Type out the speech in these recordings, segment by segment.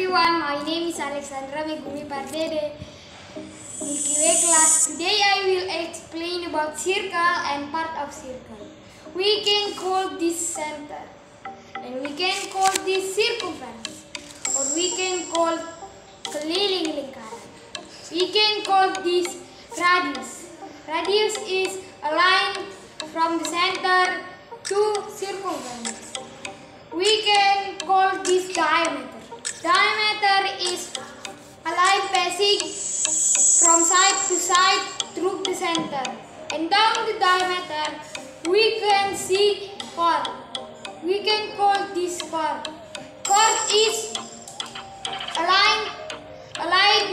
everyone, my name is Alexandra Megumi Pardede, Milky Way class. Today I will explain about circle and part of circle. We can call this center, and we can call this circumference, or we can call keliling lingkaran. We can call this radius. Radius is a line from the center to circumference. We can call this diameter. Diameter is a line passing from side to side through the center. And down the diameter, we can see chord. We can call this chord. Chord is a line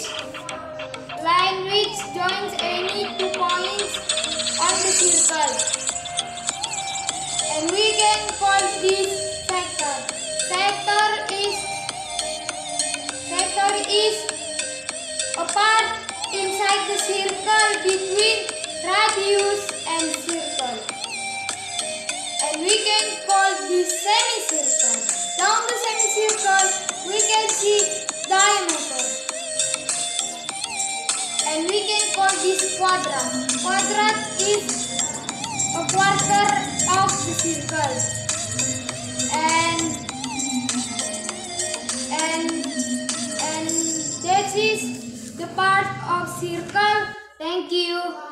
which joins any 2 points on the circle. And we can call this sector. Sector is a part inside the circle between radius and circle. And we can call this semicircle. Down the semicircle, we can see diameter. And we can call this quadrat. Quadrat is a quarter of the circle. And that is the part of circle. Thank you.